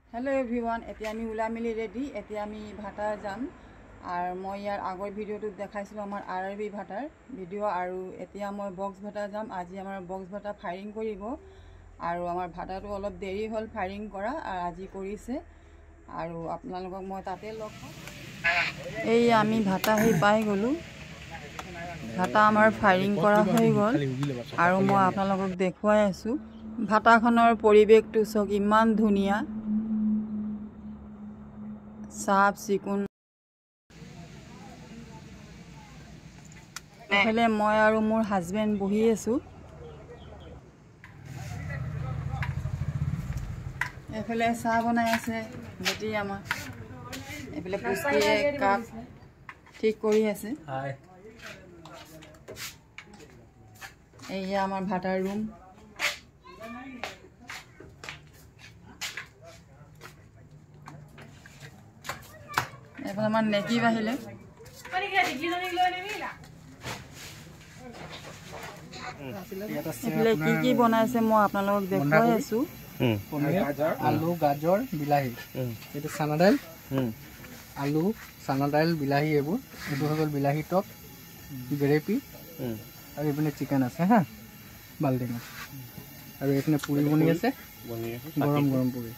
Hello everyone এতিয়া আমি উলা মিলি ৰেডি এতিয়া আমি ভাটা যাম আৰু মই ইয়াৰ আগৰ ভিডিওটো দেখাইছিলো আমাৰ আৰবি ভাটাৰ ভিডিও আৰু এতিয়া মই বক্স ভাটা যাম আজি আমাৰ বক্স ভাটা ফায়াৰিং কৰিব আৰু আমাৰ ভাটাটো অলপ দেৰি হল ফায়াৰিং কৰা আৰু আজি কৰিছে আৰু আপোনালোকক মই তাতে লগ পাম এই আমি ভাটা হে পাই গলো ভাটা আমাৰ ফায়াৰিং কৰা হৈ গল আৰু মই আপোনালোকক দেখুৱাই আছো ভাটাখনৰ পৰিবেশটো সক ইমান ধুনিয়া साफ सिकुन एफाले मैं और मोर हाजबेंड बही आसो एफाले चाह बनाई आछे बेटी आमार एफाले पुष्टिए काप ठीक करी आछे एया आमार भाटार रूम এখন আমার নেকি বাহিলে এফালে কি কি বনাইছে মই আপোনালোকক দেখুৱাই আছো আলু গাজৰ বিলাহী এটা চানা দাইল আলু চানা দাইল বিলাহী এবোৰ এটো হল বিলাহী টক গ্ৰেভি আৰু এপিনে চিকেন আছে হা বালডিঙা আৰু এপিনে পুৰি বনি আছে গৰম গৰম পুৰি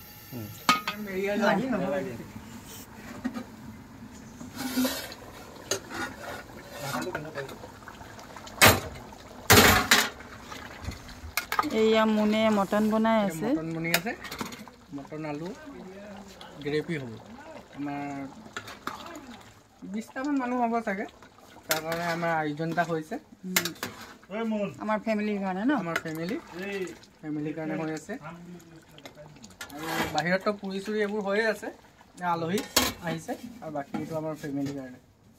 एया मुने मटन बनाई আছে मटन बनी আছে मटन आलू ग्रेवी हो আমাৰ 20 টা মান মানুহ হ'ব থাকে তাৰ কাৰণে আমাৰ আয়োজনটা হৈছে আমাৰ ফ্যামিলিৰ কাৰণে ন আমাৰ ফ্যামিলিৰ কাৰণে হৈ আছে আৰু বাহিৰত তো পুৰি চুৰি এবোৰ হৈ আছে আলহী আহিছে আৰু বাকিটো আমাৰ ফ্যামিলিৰ কাৰণে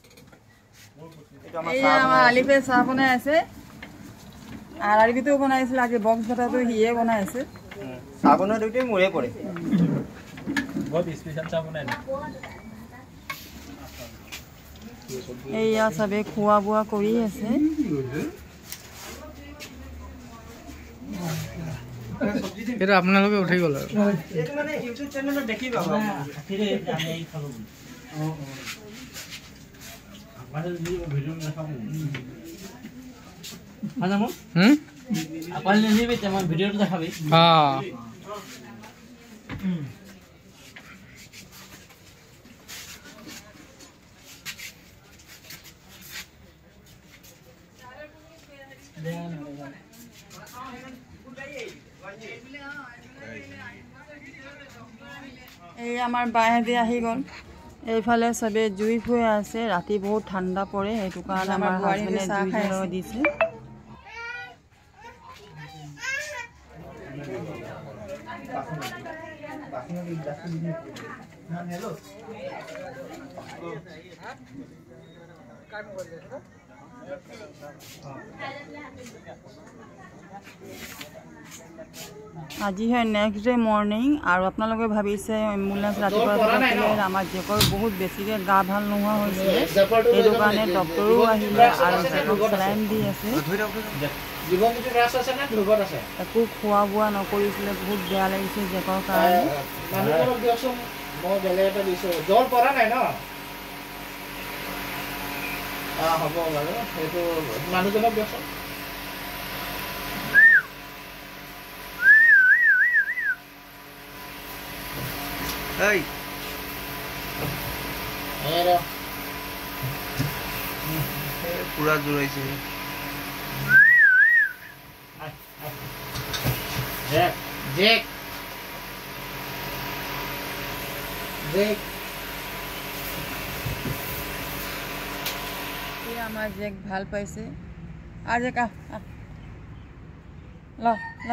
এয়া আমাৰ আলিফে চাহ বনাই আছে আর আরবি তো बनाইছিল আগে বক্স ভাটা তো হিয়ে बनाইছে সাবনৰ দুইটাই মুৰে পৰে বহুত স্পেশাল চা বনাই এইয়া সবে খোৱা বুৱা কৰি আছে এটা আপোনালোকে উঠি গল আৰু এটো মানে ইউটিউব চ্যানেলত দেখি পাবা ফিরে আমি এই খাবো আমাদের ভিডিও দেখাবো আনামো আপনি নিবে তো আমার ভিডিওটা দেখাবে হ্যাঁ এই আমার বাইরে আহি গল এইফালে সবে জুই হৈ আছে ৰাতি বহুত ঠাণ্ডা পৰে এইটো কাৰণে আমাৰ হাজবেণ্ডে জুই জ্বলাই দিছে हेलो আজি है नेक्स्ट डे मॉर्निंग और आपनालोके भाबिसे एम्बुलेंस रातिपुवा आमार जेकर बहुत बेसिके गा ভাল নোহোৱা হৈছে এই কাৰণে ডক্টৰো আহিলে আৰু যেকক স্যালাইন দি আছে জীবনটো ৰাস আছে না দুৰ্গত আছে একো খোৱা বুৱা নকৰিছিলে বহুত বেয়া লাগিছে যেকৰ কাৰণে মানুহক দিয়কচোন মই বেলে এটা দিছো জ্বৰ পৰা নাই ন হ'ব বাৰু সেইটো মানুহজনক দিয়কচোন এই এৰা পুৰা জুৰাইছে জেক জেক জেক এই আমাৰ জেক ভাল পাইছে আজে কা ল ল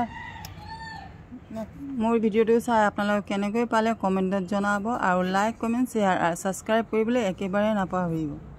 মোৰ ভিডিওটো চাই আপোনালোকে কেনেকৈ পালে কমেন্টত জনাব আৰু লাইক কমেন্ট শেয়াৰ আৰু সাবস্ক্ৰাইব কৰিবলৈ একেবাৰে নাপাহৰিব।